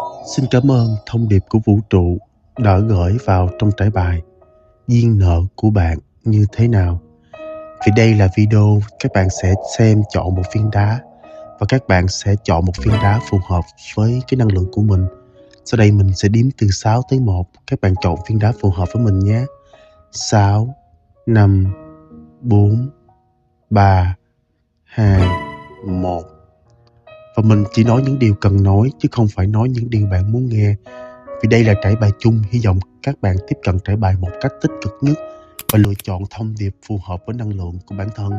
Xin cảm ơn thông điệp của vũ trụ đã gửi vào trong trải bài duyên nợ của bạn như thế nào. Vì đây là video các bạn sẽ xem chọn một viên đá và các bạn sẽ chọn một viên đá phù hợp với cái năng lượng của mình. Sau đây mình sẽ đếm từ 6 tới 1. Các bạn chọn viên đá phù hợp với mình nhé. 6, 5, 4, 3, 2, 1. Và mình chỉ nói những điều cần nói chứ không phải nói những điều bạn muốn nghe. Vì đây là trải bài chung, hy vọng các bạn tiếp cận trải bài một cách tích cực nhất và lựa chọn thông điệp phù hợp với năng lượng của bản thân.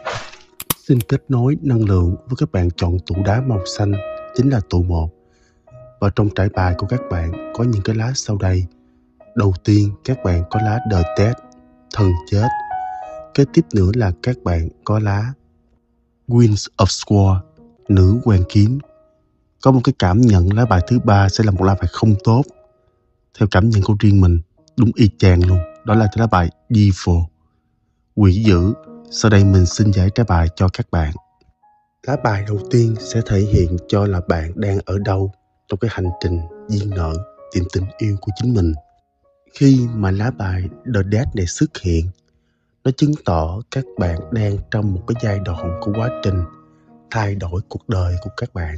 Xin kết nối năng lượng với các bạn chọn tủ đá màu xanh, chính là tủ 1. Và trong trải bài của các bạn có những cái lá sau đây. Đầu tiên các bạn có lá The Dead, thần chết. Kế tiếp nữa là các bạn có lá Queens of Swords, nữ hoàng kiếm. Có một cái cảm nhận lá bài thứ 3 sẽ là một lá bài không tốt. Theo cảm nhận của riêng mình, đúng y chang luôn. Đó là lá bài Devil, quỷ dữ. Sau đây mình xin giải trái bài cho các bạn. Lá bài đầu tiên sẽ thể hiện cho là bạn đang ở đâu trong cái hành trình duyên nợ, tìm tình yêu của chính mình. Khi mà lá bài The Dead này xuất hiện, nó chứng tỏ các bạn đang trong một cái giai đoạn của quá trình thay đổi cuộc đời của các bạn.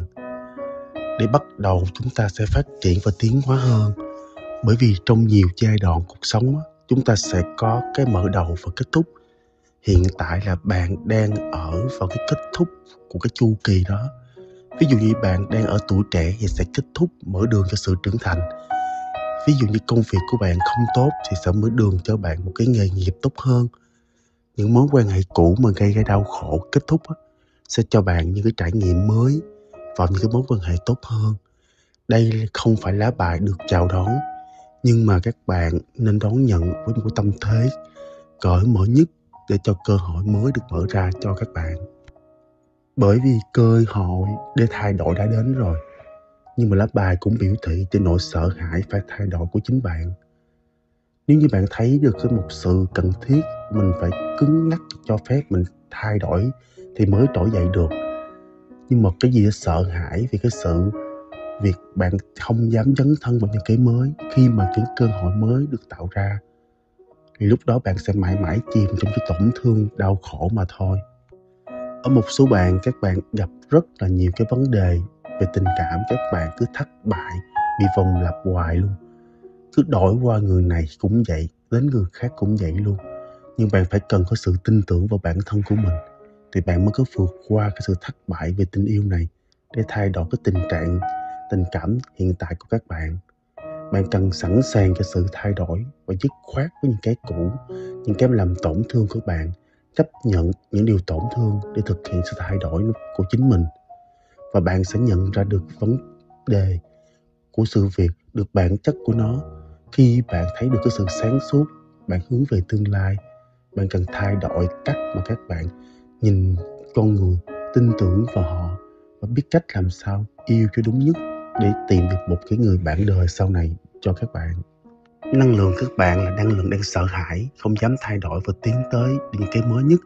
Để bắt đầu chúng ta sẽ phát triển và tiến hóa hơn. Bởi vì trong nhiều giai đoạn cuộc sống chúng ta sẽ có cái mở đầu và kết thúc. Hiện tại là bạn đang ở vào cái kết thúc của cái chu kỳ đó. Ví dụ như bạn đang ở tuổi trẻ thì sẽ kết thúc mở đường cho sự trưởng thành. Ví dụ như công việc của bạn không tốt thì sẽ mở đường cho bạn một cái nghề nghiệp tốt hơn. Những mối quan hệ cũ mà gây ra đau khổ kết thúc sẽ cho bạn những cái trải nghiệm mới vào những cái mối quan hệ tốt hơn. Đây không phải lá bài được chào đón, nhưng mà các bạn nên đón nhận với một cái tâm thế cởi mở nhất để cho cơ hội mới được mở ra cho các bạn. Bởi vì cơ hội để thay đổi đã đến rồi, nhưng mà lá bài cũng biểu thị cho nỗi sợ hãi phải thay đổi của chính bạn. Nếu như bạn thấy được cái một sự cần thiết, mình phải cứng nhắc cho phép mình thay đổi thì mới trỗi dậy được. Nhưng mà cái gì đó sợ hãi vì cái sự việc bạn không dám dấn thân vào những cái mới, khi mà cái cơ hội mới được tạo ra thì lúc đó bạn sẽ mãi mãi chìm trong cái tổn thương đau khổ mà thôi. Ở một số bạn, các bạn gặp rất là nhiều cái vấn đề về tình cảm. Các bạn cứ thất bại, bị vòng lặp hoài luôn. Cứ đổi qua người này cũng vậy, đến người khác cũng vậy luôn. Nhưng bạn phải cần có sự tin tưởng vào bản thân của mình thì bạn mới có vượt qua cái sự thất bại về tình yêu này để thay đổi cái tình trạng tình cảm hiện tại của các bạn. Bạn cần sẵn sàng cho sự thay đổi và dứt khoát với những cái cũ, những cái làm tổn thương của bạn. Chấp nhận những điều tổn thương để thực hiện sự thay đổi của chính mình. Và bạn sẽ nhận ra được vấn đề của sự việc, được bản chất của nó. Khi bạn thấy được cái sự sáng suốt, bạn hướng về tương lai, bạn cần thay đổi cách mà các bạn nhìn con người, tin tưởng vào họ và biết cách làm sao yêu cho đúng nhất để tìm được một cái người bạn đời sau này cho các bạn. Năng lượng các bạn là năng lượng đang sợ hãi, không dám thay đổi và tiến tới những cái mới nhất.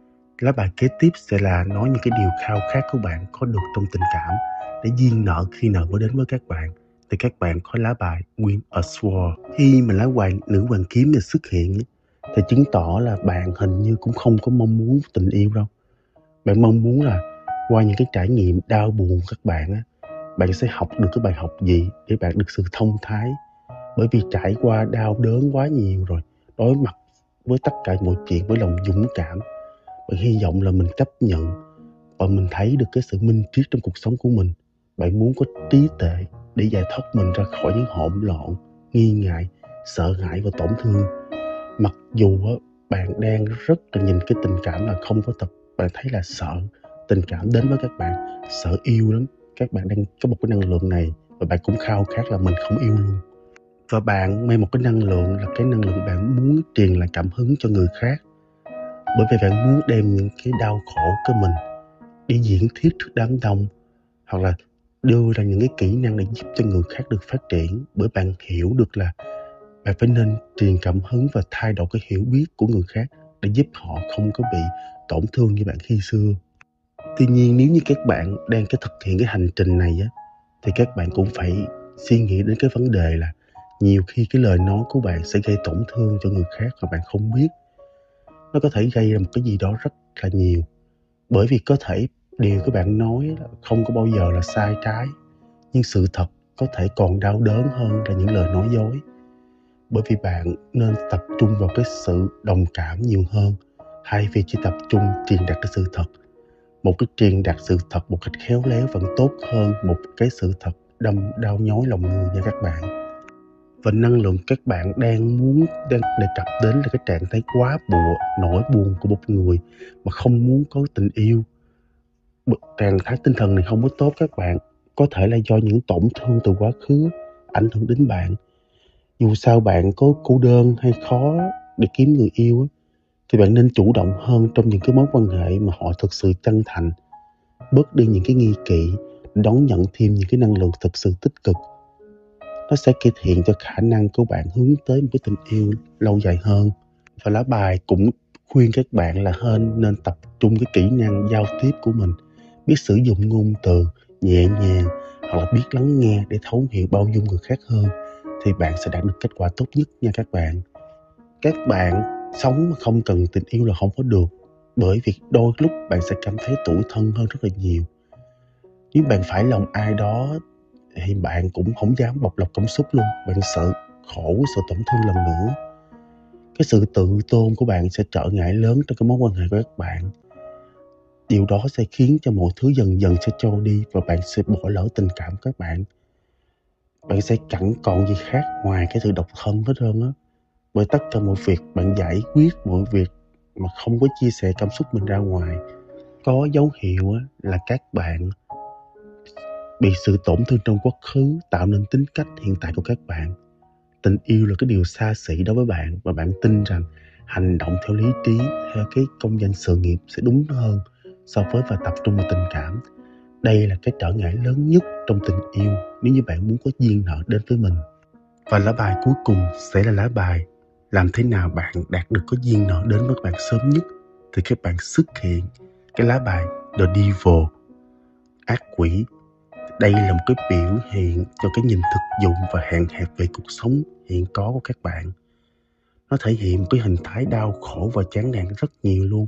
Lá bài kế tiếp sẽ là nói những cái điều khao khát của bạn có được trong tình cảm để duyên nợ khi nợ mới đến với các bạn. Thì các bạn có lá bài Queen of Swords. Khi mà lá nữ hoàng kiếm này xuất hiện thì chứng tỏ là bạn hình như cũng không có mong muốn tình yêu đâu. Bạn mong muốn là qua những cái trải nghiệm đau buồn các bạn bạn sẽ học được cái bài học gì để bạn được sự thông thái. Bởi vì trải qua đau đớn quá nhiều rồi, đối mặt với tất cả mọi chuyện với lòng dũng cảm. Bạn hy vọng là mình chấp nhận và mình thấy được cái sự minh triết trong cuộc sống của mình. Bạn muốn có trí tuệ để giải thoát mình ra khỏi những hỗn loạn, nghi ngại, sợ hãi và tổn thương. Mặc dù bạn đang rất là nhìn cái tình cảm là không có thật, bạn thấy là sợ tình cảm đến với các bạn, sợ yêu lắm. Các bạn đang có một cái năng lượng này và bạn cũng khao khát là mình không yêu luôn. Và bạn mang một cái năng lượng là cái năng lượng bạn muốn truyền lại cảm hứng cho người khác. Bởi vì bạn muốn đem những cái đau khổ của mình đi diễn thuyết trước đám đông, hoặc là đưa ra những cái kỹ năng để giúp cho người khác được phát triển. Bởi bạn hiểu được là bạn phải nên truyền cảm hứng và thay đổi cái hiểu biết của người khác để giúp họ không có bị tổn thương như bạn khi xưa. Tuy nhiên nếu như các bạn đang thực hiện cái hành trình này thì các bạn cũng phải suy nghĩ đến cái vấn đề là nhiều khi cái lời nói của bạn sẽ gây tổn thương cho người khác mà bạn không biết. Nó có thể gây ra một cái gì đó rất là nhiều. Bởi vì có thể điều các bạn nói không có bao giờ là sai trái, nhưng sự thật có thể còn đau đớn hơn là những lời nói dối. Bởi vì bạn nên tập trung vào cái sự đồng cảm nhiều hơn, thay vì chỉ tập trung truyền đạt cái sự thật. Một cái truyền đạt sự thật một cách khéo léo vẫn tốt hơn một cái sự thật đau nhói lòng người nha các bạn. Và năng lượng các bạn đang đề cập đến là cái trạng thái quá nỗi buồn của một người mà không muốn có tình yêu. Trạng thái tinh thần này không có tốt các bạn. Có thể là do những tổn thương từ quá khứ ảnh hưởng đến bạn. Dù sao bạn có cô đơn hay khó để kiếm người yêu thì bạn nên chủ động hơn trong những cái mối quan hệ mà họ thực sự chân thành. Bớt đi những cái nghi kỵ, đón nhận thêm những cái năng lượng thực sự tích cực. Nó sẽ cải thiện cho khả năng của bạn hướng tới một cái tình yêu lâu dài hơn. Và lá bài cũng khuyên các bạn là nên tập trung cái kỹ năng giao tiếp của mình, biết sử dụng ngôn từ nhẹ nhàng hoặc là biết lắng nghe để thấu hiểu bao dung người khác hơn, thì bạn sẽ đạt được kết quả tốt nhất nha các bạn. Các bạn sống mà không cần tình yêu là không có được, bởi vì đôi lúc bạn sẽ cảm thấy tủi thân hơn rất là nhiều. Nếu bạn phải lòng ai đó thì bạn cũng không dám bộc lộ cảm xúc luôn, bạn sợ khổ, sợ tổn thương lần nữa. Cái sự tự tôn của bạn sẽ trở ngại lớn trong cái mối quan hệ của các bạn. Điều đó sẽ khiến cho mọi thứ dần dần sẽ trôi đi và bạn sẽ bỏ lỡ tình cảm của các bạn. Bạn sẽ chẳng còn gì khác ngoài cái sự độc thân hết trơn á. Bởi tất cả mọi việc bạn giải quyết mọi việc mà không có chia sẻ cảm xúc mình ra ngoài, có dấu hiệu là các bạn bị sự tổn thương trong quá khứ tạo nên tính cách hiện tại của các bạn. Tình yêu là cái điều xa xỉ đối với bạn và bạn tin rằng hành động theo lý trí, theo cái công danh sự nghiệp sẽ đúng hơn so với và tập trung vào tình cảm. Đây là cái trở ngại lớn nhất trong tình yêu nếu như bạn muốn có duyên nợ đến với mình. Và lá bài cuối cùng sẽ là lá bài làm thế nào bạn đạt được có duyên nợ đến với bạn sớm nhất. Thì các bạn xuất hiện cái lá bài The Devil, ác quỷ. Đây là một cái biểu hiện cho cái nhìn thực dụng và hạn hẹp về cuộc sống hiện có của các bạn. Nó thể hiện một cái hình thái đau khổ và chán nản rất nhiều luôn.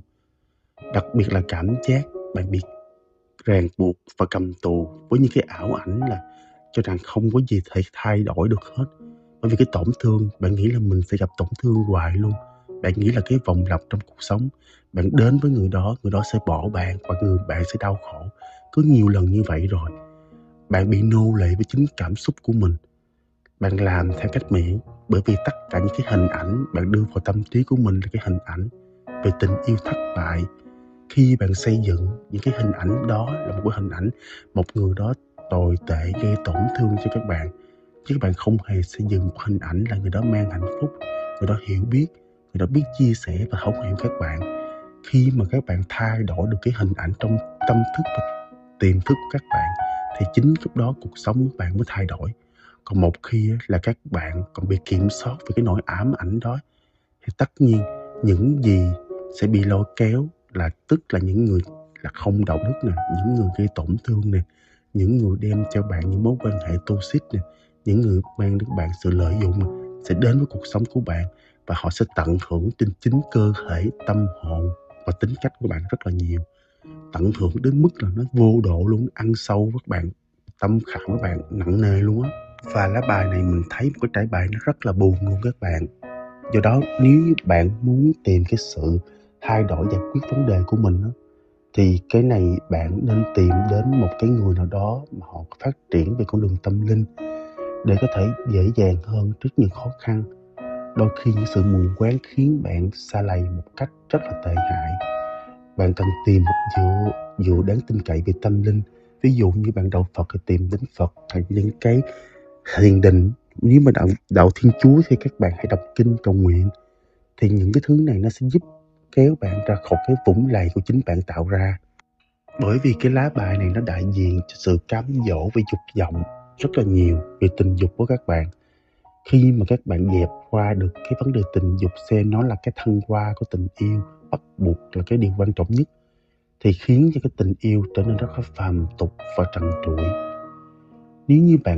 Đặc biệt là cảm giác bạn bị ràng buộc và cầm tù với những cái ảo ảnh là cho rằng không có gì thể thay đổi được hết. Bởi vì cái tổn thương, bạn nghĩ là mình sẽ gặp tổn thương hoài luôn. Bạn nghĩ là cái vòng lặp trong cuộc sống, bạn đến với người đó sẽ bỏ bạn và bạn sẽ đau khổ. Cứ nhiều lần như vậy rồi, bạn bị nô lệ với chính cảm xúc của mình. Bạn làm theo cách miệng, bởi vì tất cả những cái hình ảnh bạn đưa vào tâm trí của mình là cái hình ảnh về tình yêu thất bại. Khi bạn xây dựng những cái hình ảnh đó là một cái hình ảnh một người đó tồi tệ gây tổn thương cho các bạn, chứ các bạn không hề xây dựng một hình ảnh là người đó mang hạnh phúc, người đó hiểu biết, người đó biết chia sẻ và thấu hiểu các bạn. Khi mà các bạn thay đổi được cái hình ảnh trong tâm thức và tiềm thức của các bạn thì chính lúc đó cuộc sống của bạn mới thay đổi. Còn một khi là các bạn còn bị kiểm soát về cái nỗi ám ảnh đó thì tất nhiên những gì sẽ bị lôi kéo là tức là những người là không đạo đức nè, những người gây tổn thương nè, những người đem cho bạn những mối quan hệ toxic nè, những người mang đến bạn sự lợi dụng sẽ đến với cuộc sống của bạn và họ sẽ tận hưởng trên chính cơ thể, tâm hồn và tính cách của bạn rất là nhiều. Tận hưởng đến mức là nó vô độ luôn, ăn sâu với bạn, tâm khảm với bạn nặng nề luôn á. Và lá bài này mình thấy một cái trải bài nó rất là buồn luôn các bạn. Do đó nếu bạn muốn tìm cái sự thay đổi giải quyết vấn đề của mình thì cái này bạn nên tìm đến một cái người nào đó mà họ phát triển về con đường tâm linh để có thể dễ dàng hơn trước những khó khăn. Đôi khi những sự mù quáng khiến bạn sa lầy một cách rất là tệ hại. Bạn cần tìm một dựa đáng tin cậy về tâm linh. Ví dụ như bạn đạo Phật thì tìm đến Phật, hay những cái thiền định. Nếu mà đạo Thiên Chúa thì các bạn hãy đọc kinh cầu nguyện. Thì những cái thứ này nó sẽ giúp kéo bạn ra khỏi cái vũng lầy của chính bạn tạo ra. Bởi vì cái lá bài này nó đại diện cho sự cám dỗ về dục vọng rất là nhiều về tình dục của các bạn. Khi mà các bạn dẹp qua được cái vấn đề tình dục xem nó là cái thăng hoa của tình yêu, bắt buộc là cái điều quan trọng nhất, thì khiến cho cái tình yêu trở nên rất là phàm tục và trần trụi. Nếu như bạn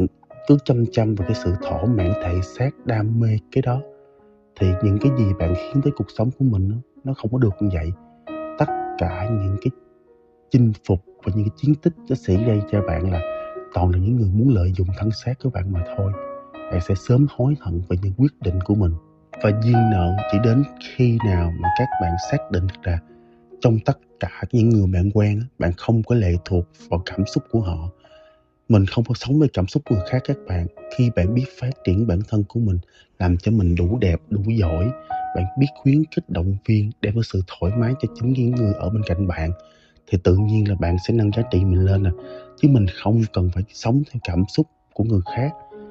cứ chăm chăm vào cái sự thỏa mãn thể xác, đam mê cái đó, thì những cái gì bạn khiến tới cuộc sống của mình nó không có được như vậy. Tất cả những cái chinh phục và những cái chiến tích nó sẽ gây cho bạn là toàn là những người muốn lợi dụng thân xác của bạn mà thôi. Bạn sẽ sớm hối hận về những quyết định của mình. Và duyên nợ chỉ đến khi nào mà các bạn xác định là trong tất cả những người bạn quen, bạn không có lệ thuộc vào cảm xúc của họ. Mình không có sống với cảm xúc của người khác các bạn. Khi bạn biết phát triển bản thân của mình, làm cho mình đủ đẹp, đủ giỏi, bạn biết khuyến khích động viên, đem cái sự thoải mái cho chính những người ở bên cạnh bạn, thì tự nhiên là bạn sẽ nâng giá trị mình lên chứ mình không cần phải sống theo cảm xúc của người khác.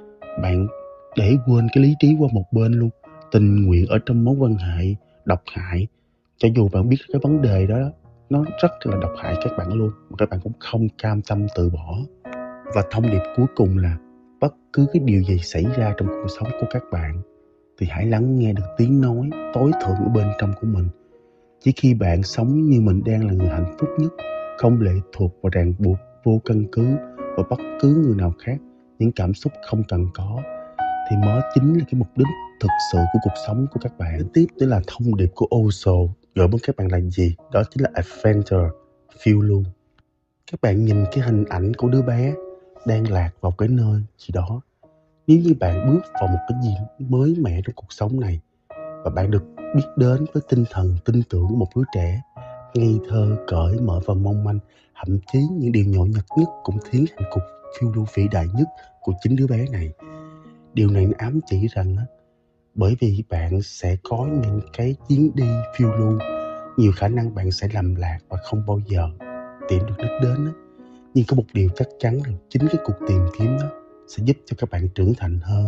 Bạn để quên cái lý trí qua một bên luôn. Tình nguyện ở trong mối quan hệ độc hại, cho dù bạn biết cái vấn đề đó nó rất là độc hại các bạn luôn, mà các bạn cũng không cam tâm từ bỏ. Và thông điệp cuối cùng là bất cứ cái điều gì xảy ra trong cuộc sống của các bạn thì hãy lắng nghe được tiếng nói tối thượng ở bên trong của mình. Chỉ khi bạn sống như mình đang là người hạnh phúc nhất, không lệ thuộc vào ràng buộc vô căn cứ và bất cứ người nào khác, những cảm xúc không cần có, thì mới chính là cái mục đích thực sự của cuộc sống của các bạn. Tiếp tới là thông điệp của Osho gửi đến các bạn là gì? Đó chính là adventure, phiêu lưu. Các bạn nhìn cái hình ảnh của đứa bé đang lạc vào cái nơi gì đó. Nếu như bạn bước vào một cái gì mới mẻ trong cuộc sống này, và bạn được biết đến với tinh thần tin tưởng của một đứa trẻ ngây thơ, cởi mở và mong manh, thậm chí những điều nhỏ nhặt nhất cũng khiến thành cuộc phiêu lưu vĩ đại nhất của chính đứa bé này. Điều này ám chỉ rằng bởi vì bạn sẽ có những cái chuyến đi phiêu lưu, nhiều khả năng bạn sẽ lầm lạc và không bao giờ tìm được đích đến. Nhưng có một điều chắc chắn là chính cái cuộc tìm kiếm đó sẽ giúp cho các bạn trưởng thành hơn.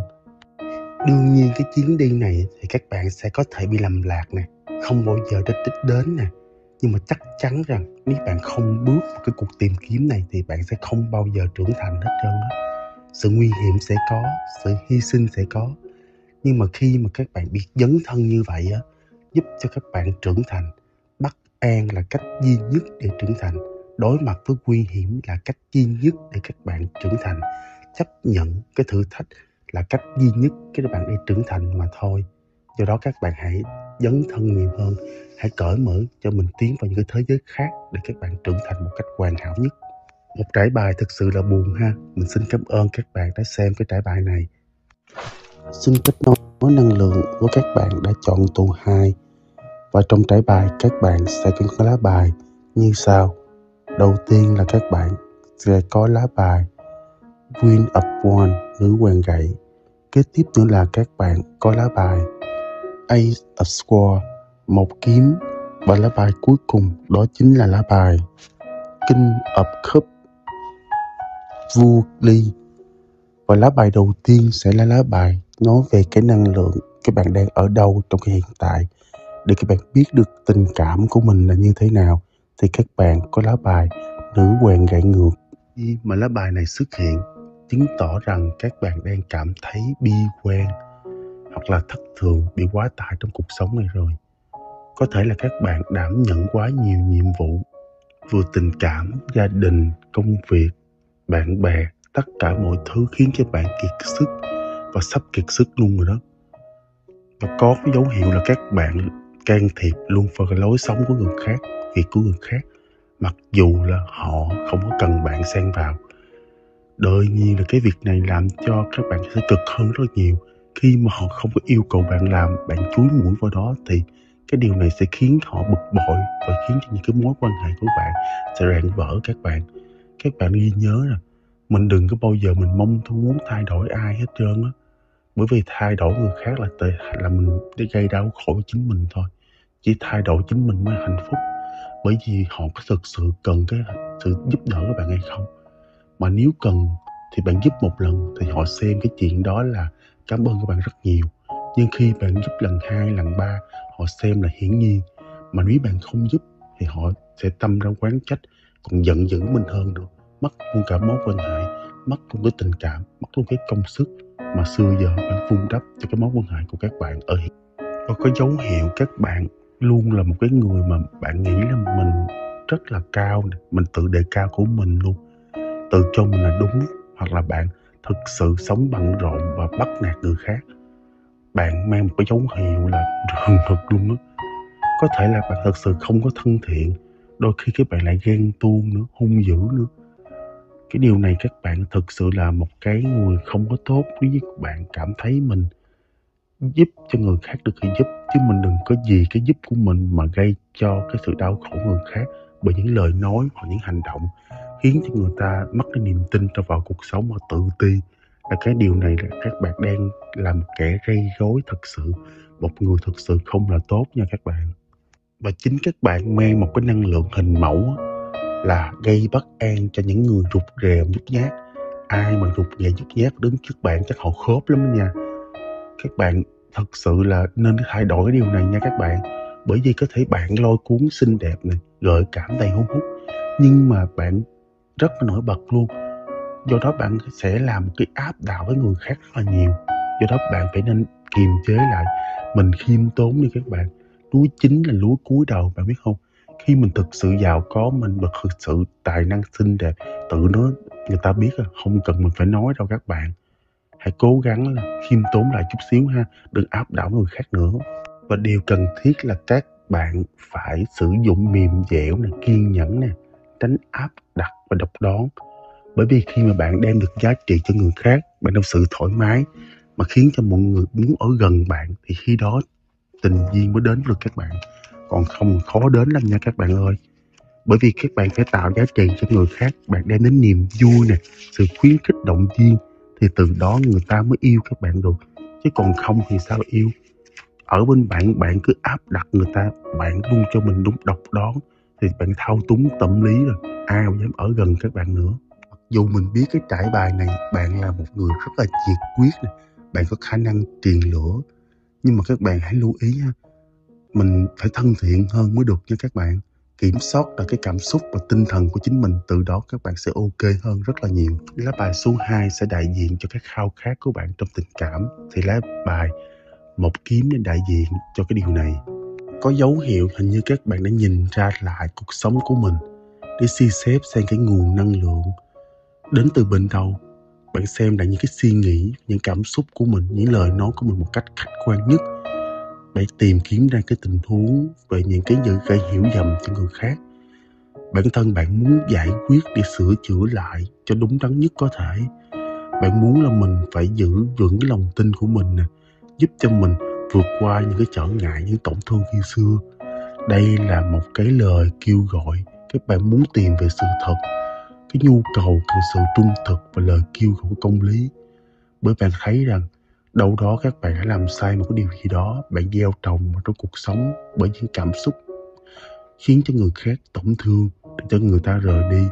Đương nhiên cái chuyến đi này thì các bạn sẽ có thể bị lầm lạc nè, không bao giờ đích đến nè. Nhưng mà chắc chắn rằng nếu bạn không bước vào cái cuộc tìm kiếm này thì bạn sẽ không bao giờ trưởng thành hết trơn á. Sự nguy hiểm sẽ có, sự hy sinh sẽ có. Nhưng mà khi mà các bạn biết dấn thân như vậy giúp cho các bạn trưởng thành. Bất an là cách duy nhất để trưởng thành. Đối mặt với nguy hiểm là cách duy nhất để các bạn trưởng thành. Chấp nhận cái thử thách là cách duy nhất các bạn để trưởng thành mà thôi. Do đó các bạn hãy dấn thân nhiều hơn, hãy cởi mở cho mình tiến vào những cái thế giới khác để các bạn trưởng thành một cách hoàn hảo nhất. Một trải bài thực sự là buồn ha. Mình xin cảm ơn các bạn đã xem cái trải bài này. Xin kết nối năng lượng với các bạn đã chọn tuần 2. Và trong trải bài các bạn sẽ có cái lá bài như sau. Đầu tiên là các bạn sẽ có lá bài Queen of Wands, nữ hoàng gậy. Kế tiếp nữa là các bạn có lá bài Ace of Swords, một kiếm. Và lá bài cuối cùng đó chính là lá bài King of Cups, vua ly. Và lá bài đầu tiên sẽ là lá bài nói về cái năng lượng các bạn đang ở đâu trong cái hiện tại, để các bạn biết được tình cảm của mình là như thế nào. Thì các bạn có lá bài nữ hoàng gậy ngược. Khi mà lá bài này xuất hiện chứng tỏ rằng các bạn đang cảm thấy bi quan hoặc là thất thường, bị quá tải trong cuộc sống này rồi. Có thể là các bạn đảm nhận quá nhiều nhiệm vụ, vừa tình cảm, gia đình, công việc, bạn bè, tất cả mọi thứ khiến cho bạn kiệt sức và sắp kiệt sức luôn rồi đó. Và có cái dấu hiệu là các bạn can thiệp luôn vào cái lối sống của người khác, việc của người khác, mặc dù là họ không có cần bạn xen vào. Đương nhiên là cái việc này làm cho các bạn sẽ cực hơn rất nhiều. Khi mà họ không có yêu cầu bạn làm, bạn chúi mũi vào đó thì cái điều này sẽ khiến họ bực bội và khiến cho những cái mối quan hệ của bạn sẽ rạn vỡ các bạn. Các bạn ghi nhớ là mình đừng có bao giờ mình mong muốn thay đổi ai hết trơn á. Bởi vì thay đổi người khác là mình để gây đau khổ cho chính mình thôi. Chỉ thay đổi chính mình mới hạnh phúc. Bởi vì họ có thực sự cần cái sự giúp đỡ của bạn hay không. Mà nếu cần thì bạn giúp một lần thì họ xem cái chuyện đó là cảm ơn các bạn rất nhiều. Nhưng khi bạn giúp lần 2, lần 3, họ xem là hiển nhiên. Mà nếu bạn không giúp thì họ sẽ tâm ra oán trách, còn giận dữ mình hơn nữa. Mất luôn cả mối quan hệ, mất luôn cái tình cảm, mất luôn cái công sức mà xưa giờ bạn vun đắp cho cái mối quan hệ của các bạn ở hiện. Và có dấu hiệu các bạn luôn là một cái người mà bạn nghĩ là mình rất là cao, mình tự đề cao của mình luôn, tự cho mình là đúng, hoặc là bạn thực sự sống bận rộn và bắt nạt người khác, bạn mang một cái dấu hiệu là thường thực luôn đó. Có thể là bạn thật sự không có thân thiện, đôi khi các bạn lại ghen tuông nữa, hung dữ nữa. Cái điều này các bạn thực sự là một cái người không có tốt. Nếu như các bạn cảm thấy mình giúp cho người khác được thì giúp, chứ mình đừng có vì cái giúp của mình mà gây cho cái sự đau khổ người khác bởi những lời nói hoặc những hành động khiến cho người ta mất cái niềm tin vào cuộc sống và tự ti. Và cái điều này là các bạn đang làm kẻ gây rối thật sự, một người thực sự không là tốt nha các bạn. Và chính các bạn mang một cái năng lượng hình mẫu là gây bất an cho những người rụt rè nhút nhát. Ai mà rụt rè nhút nhát đứng trước bạn chắc họ khớp lắm nha. Các bạn thật sự là nên thay đổi cái điều này nha các bạn. Bởi vì có thể bạn lôi cuốn xinh đẹp này, gợi cảm đầy hút hút, nhưng mà bạn rất là nổi bật luôn. Do đó bạn sẽ làm một cái áp đảo với người khác rất là nhiều. Do đó bạn phải nên kiềm chế lại. Mình khiêm tốn đi các bạn. Lúa chín là lúa cúi đầu, bạn biết không? Khi mình thực sự giàu có, mình thực sự tài năng xinh đẹp, tự nó người ta biết là không cần mình phải nói đâu các bạn. Hãy cố gắng là khiêm tốn lại chút xíu ha, đừng áp đảo người khác nữa. Và điều cần thiết là các bạn phải sử dụng mềm dẻo này, kiên nhẫn nè, tránh áp đặt và độc đoán. Bởi vì khi mà bạn đem được giá trị cho người khác, bạn đem sự thoải mái mà khiến cho mọi người muốn ở gần bạn, thì khi đó tình duyên mới đến được các bạn. Còn không khó đến lắm nha các bạn ơi. Bởi vì các bạn phải tạo giá trị cho người khác, bạn đem đến niềm vui nè, sự khuyến khích động viên, thì từ đó người ta mới yêu các bạn được. Chứ còn không thì sao yêu? Ở bên bạn, bạn cứ áp đặt người ta, bạn luôn cho mình đúng độc đoán, thì bạn thao túng tâm lý rồi, ai mà dám ở gần các bạn nữa. Mặc dù mình biết cái trải bài này, bạn là một người rất là nhiệt quyết nè, bạn có khả năng truyền lửa, nhưng mà các bạn hãy lưu ý ha, mình phải thân thiện hơn mới được nha các bạn. Kiểm soát là cái cảm xúc và tinh thần của chính mình, từ đó các bạn sẽ ok hơn rất là nhiều. Lá bài số 2 sẽ đại diện cho các khao khát của bạn trong tình cảm. Thì lá bài một kiếm để đại diện cho cái điều này. Có dấu hiệu hình như các bạn đã nhìn ra lại cuộc sống của mình để suy xét xem cái nguồn năng lượng đến từ bên đâu. Bạn xem lại những cái suy nghĩ, những cảm xúc của mình, những lời nói của mình một cách khách quan nhất. Bạn tìm kiếm ra cái tình huống về những cái sự gây hiểu nhầm cho người khác. Bản thân bạn muốn giải quyết để sửa chữa lại cho đúng đắn nhất có thể. Bạn muốn là mình phải giữ vững cái lòng tin của mình nè, giúp cho mình vượt qua những cái trở ngại, những tổn thương khi xưa. Đây là một cái lời kêu gọi các bạn muốn tìm về sự thật, cái nhu cầu cần sự trung thực và lời kêu gọi của công lý. Bởi bạn thấy rằng đâu đó các bạn đã làm sai một cái điều gì đó, bạn gieo trồng vào trong cuộc sống bởi những cảm xúc khiến cho người khác tổn thương, để cho người ta rời đi.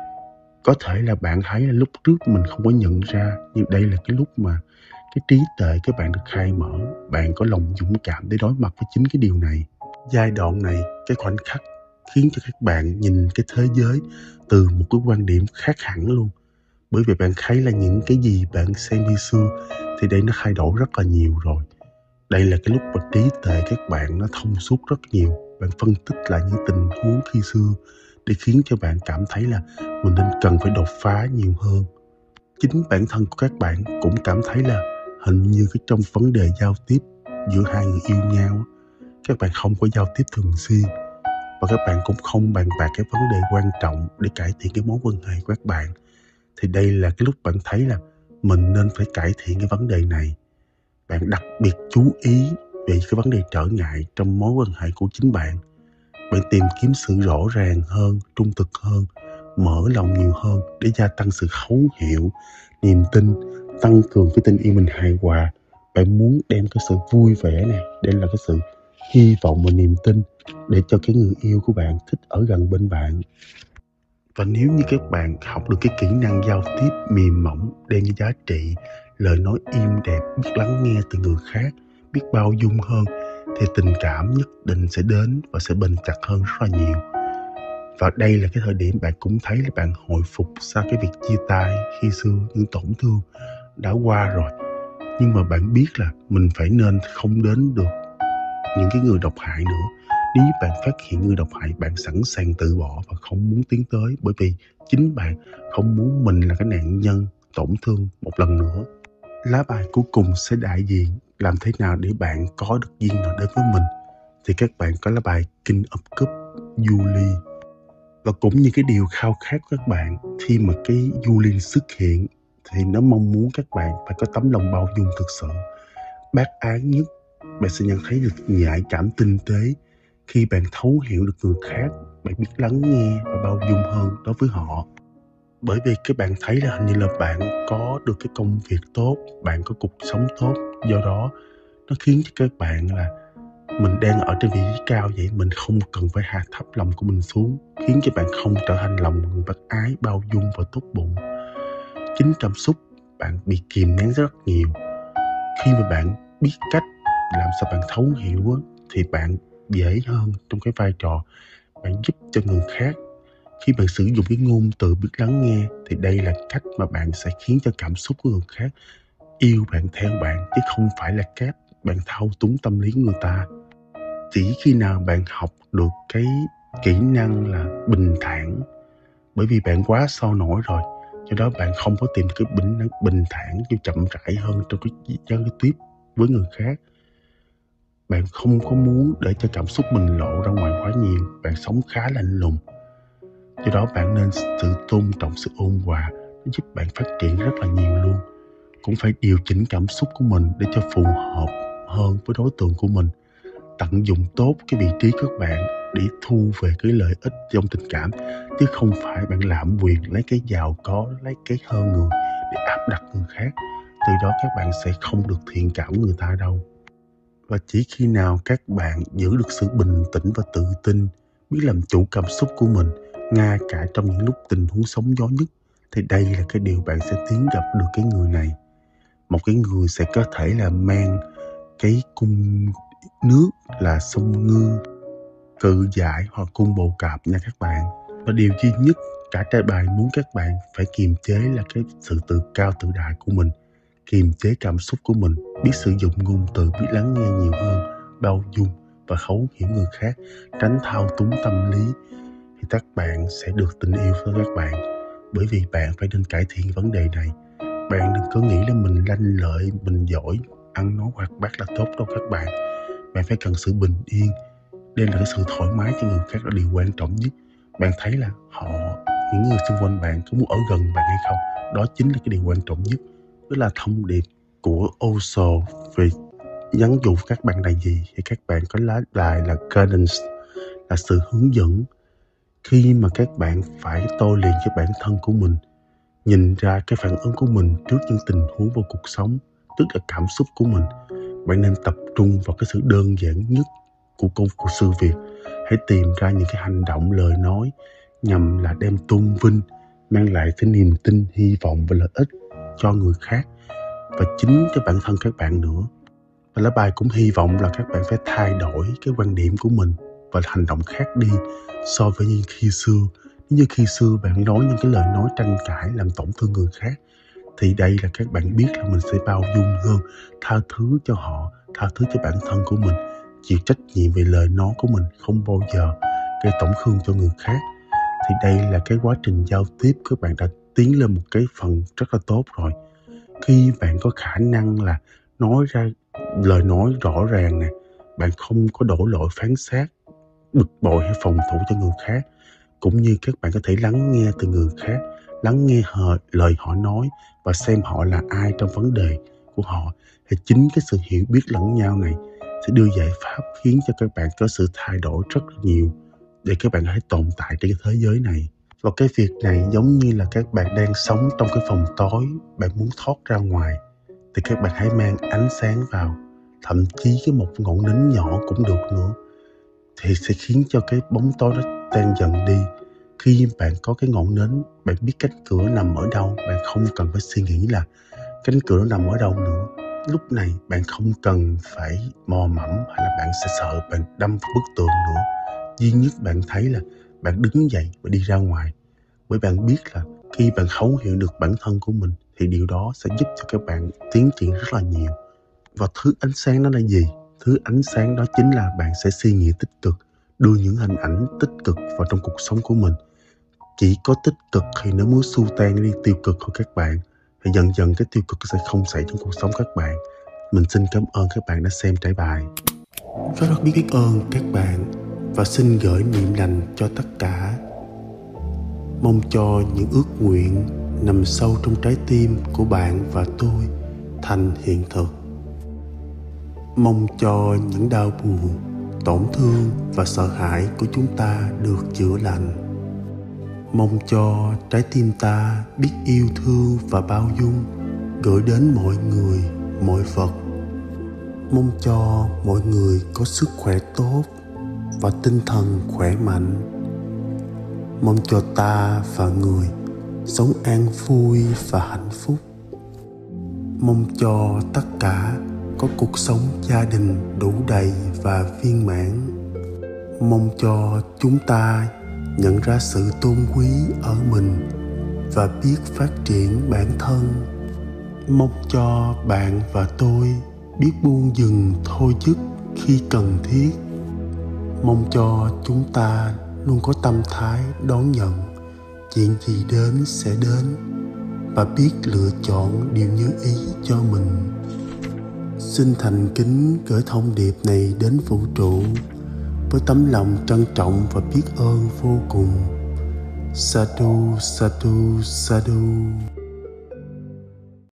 Có thể là bạn thấy là lúc trước mình không có nhận ra, nhưng đây là cái lúc mà cái trí tuệ các bạn được khai mở, bạn có lòng dũng cảm để đối mặt với chính cái điều này. Giai đoạn này, cái khoảnh khắc khiến cho các bạn nhìn cái thế giới từ một cái quan điểm khác hẳn luôn. Bởi vì bạn thấy là những cái gì bạn xem đi xưa thì đây nó thay đổi rất là nhiều rồi. Đây là cái lúc mà trí tuệ các bạn nó thông suốt rất nhiều. Bạn phân tích lại những tình huống khi xưa để khiến cho bạn cảm thấy là mình nên cần phải đột phá nhiều hơn. Chính bản thân của các bạn cũng cảm thấy là hình như cái trong vấn đề giao tiếp giữa hai người yêu nhau, các bạn không có giao tiếp thường xuyên, và các bạn cũng không bàn bạc cái vấn đề quan trọng để cải thiện cái mối quan hệ của các bạn. Thì đây là cái lúc bạn thấy là mình nên phải cải thiện cái vấn đề này. Bạn đặc biệt chú ý về cái vấn đề trở ngại trong mối quan hệ của chính bạn. Bạn tìm kiếm sự rõ ràng hơn, trung thực hơn, mở lòng nhiều hơn để gia tăng sự thấu hiểu, niềm tin, tăng cường cái tình yêu mình hài hòa. Bạn muốn đem cái sự vui vẻ này, đây là cái sự hy vọng và niềm tin để cho cái người yêu của bạn thích ở gần bên bạn. Và nếu như các bạn học được cái kỹ năng giao tiếp mềm mỏng, đem cái giá trị, lời nói êm đẹp, biết lắng nghe từ người khác, biết bao dung hơn, thì tình cảm nhất định sẽ đến và sẽ bền chặt hơn rất là nhiều. Và đây là cái thời điểm bạn cũng thấy là bạn hồi phục sau cái việc chia tay khi xưa, những tổn thương đã qua rồi. Nhưng mà bạn biết là mình phải nên không đến được những cái người độc hại nữa. Nếu bạn phát hiện người độc hại, bạn sẵn sàng từ bỏ và không muốn tiến tới, bởi vì chính bạn không muốn mình là cái nạn nhân tổn thương một lần nữa. Lá bài cuối cùng sẽ đại diện làm thế nào để bạn có được duyên nợ đến với mình. Thì các bạn có lá bài King of Cup, Julie. Và cũng như cái điều khao khát của các bạn khi mà cái Julie xuất hiện thì nó mong muốn các bạn phải có tấm lòng bao dung thực sự. Bác ái nhất, bạn sẽ nhận thấy được nhạy cảm tinh tế. Khi bạn thấu hiểu được người khác, bạn biết lắng nghe và bao dung hơn đối với họ. Bởi vì các bạn thấy là hình như là bạn có được cái công việc tốt, bạn có cuộc sống tốt. Do đó, nó khiến cho các bạn là mình đang ở trên vị trí cao vậy, mình không cần phải hạ thấp lòng của mình xuống, khiến cho bạn không trở thành lòng người bác ái, bao dung và tốt bụng. Chính cảm xúc bạn bị kìm nén rất nhiều. Khi mà bạn biết cách làm sao bạn thấu hiểu thì bạn dễ hơn trong cái vai trò bạn giúp cho người khác. Khi bạn sử dụng cái ngôn từ biết lắng nghe thì đây là cách mà bạn sẽ khiến cho cảm xúc của người khác yêu bạn theo bạn, chứ không phải là cách bạn thao túng tâm lý người ta. Chỉ khi nào bạn học được cái kỹ năng là bình thản, bởi vì bạn quá sôi nổi rồi, do đó bạn không có tìm cái bình thản như chậm rãi hơn trong cái giao tiếp với người khác. Bạn không có muốn để cho cảm xúc mình lộ ra ngoài quá nhiều, bạn sống khá lạnh lùng. Do đó bạn nên sự tôn trọng, sự ôn hòa, nó giúp bạn phát triển rất là nhiều luôn. Cũng phải điều chỉnh cảm xúc của mình để cho phù hợp hơn với đối tượng của mình. Tận dụng tốt cái vị trí của bạn để thu về cái lợi ích trong tình cảm, chứ không phải bạn lạm quyền lấy cái giàu có, lấy cái hơn người để áp đặt người khác. Từ đó các bạn sẽ không được thiện cảm người ta đâu. Và chỉ khi nào các bạn giữ được sự bình tĩnh và tự tin, biết làm chủ cảm xúc của mình, ngay cả trong những lúc tình huống sóng gió nhất, thì đây là cái điều bạn sẽ tiến gặp được cái người này. Một cái người sẽ có thể là mang cái cung nước là sông Ngư, Cự Giải hoặc cung Bồ Cạp nha các bạn. Và điều duy nhất cả trai bài muốn các bạn phải kiềm chế là cái sự tự cao tự đại của mình. Kiềm chế cảm xúc của mình, biết sử dụng ngôn từ, biết lắng nghe nhiều hơn, bao dung và thấu hiểu người khác, tránh thao túng tâm lý, thì các bạn sẽ được tình yêu với các bạn. Bởi vì bạn phải nên cải thiện vấn đề này. Bạn đừng có nghĩ là mình lanh lợi, mình giỏi, ăn nói hoạt bát là tốt đâu các bạn. Bạn phải cần sự bình yên. Đây là cái sự thoải mái cho người khác là điều quan trọng nhất. Bạn thấy là những người xung quanh bạn có muốn ở gần bạn hay không? Đó chính là cái điều quan trọng nhất. Đó là thông điệp của Osho về nhắn dụ các bạn là gì? Thì các bạn có lá bài là guidance, là sự hướng dẫn. Khi mà các bạn phải tôi luyện cho bản thân của mình, nhìn ra cái phản ứng của mình trước những tình huống vào cuộc sống, tức là cảm xúc của mình, bạn nên tập trung vào cái sự đơn giản nhất của sự việc. Hãy tìm ra những cái hành động, lời nói nhằm là đem tôn vinh, mang lại cái niềm tin, hy vọng và lợi ích cho người khác và chính cho bản thân các bạn nữa. Và lá bài cũng hy vọng là các bạn phải thay đổi cái quan điểm của mình và hành động khác đi so với như khi xưa. Nếu như khi xưa bạn nói những cái lời nói tranh cãi làm tổn thương người khác, thì đây là các bạn biết là mình sẽ bao dung hơn, tha thứ cho họ, tha thứ cho bản thân của mình, chịu trách nhiệm về lời nói của mình, không bao giờ gây tổn thương cho người khác. Thì đây là cái quá trình giao tiếp các bạn đã tiến lên một cái phần rất là tốt rồi. Khi bạn có khả năng là nói ra lời nói rõ ràng nè, bạn không có đổ lỗi phán xét, bực bội hay phòng thủ cho người khác, cũng như các bạn có thể lắng nghe từ người khác, lắng nghe lời họ nói và xem họ là ai trong vấn đề của họ, thì chính cái sự hiểu biết lẫn nhau này sẽ đưa giải pháp khiến cho các bạn có sự thay đổi rất là nhiều để các bạn có thể tồn tại trên cái thế giới này. Và cái việc này giống như là các bạn đang sống trong cái phòng tối, bạn muốn thoát ra ngoài thì các bạn hãy mang ánh sáng vào, thậm chí cái một ngọn nến nhỏ cũng được nữa, thì sẽ khiến cho cái bóng tối nó tan dần đi. Khi bạn có cái ngọn nến, bạn biết cánh cửa nằm ở đâu, bạn không cần phải suy nghĩ là cánh cửa nó nằm ở đâu nữa. Lúc này bạn không cần phải mò mẫm hay là bạn sẽ sợ bạn đâm vào bức tường nữa. Duy nhất bạn thấy là bạn đứng dậy và đi ra ngoài. Bởi bạn biết là khi bạn thấu hiểu được bản thân của mình thì điều đó sẽ giúp cho các bạn tiến triển rất là nhiều. Và thứ ánh sáng đó là gì? Thứ ánh sáng đó chính là bạn sẽ suy nghĩ tích cực, đưa những hình ảnh tích cực vào trong cuộc sống của mình. Chỉ có tích cực thì nó mới xua tan đi tiêu cực của các bạn. thì dần dần cái tiêu cực sẽ không xảy trong cuộc sống các bạn. Mình xin cảm ơn các bạn đã xem trải bài. Rất biết ơn các bạn và xin gửi niệm lành cho tất cả. Mong cho những ước nguyện nằm sâu trong trái tim của bạn và tôi thành hiện thực. Mong cho những đau buồn, tổn thương và sợ hãi của chúng ta được chữa lành. Mong cho trái tim ta biết yêu thương và bao dung, gửi đến mọi người, mọi vật. Mong cho mọi người có sức khỏe tốt và tinh thần khỏe mạnh. Mong cho ta và người sống an vui và hạnh phúc. Mong cho tất cả có cuộc sống gia đình đủ đầy và viên mãn. Mong cho chúng ta nhận ra sự tôn quý ở mình và biết phát triển bản thân. Mong cho bạn và tôi biết buông dừng thôi dứt khi cần thiết. Mong cho chúng ta luôn có tâm thái đón nhận chuyện gì đến sẽ đến và biết lựa chọn điều như ý cho mình. Xin thành kính gửi thông điệp này đến vũ trụ với tấm lòng trân trọng và biết ơn vô cùng. Sadhu, sadhu, sadhu.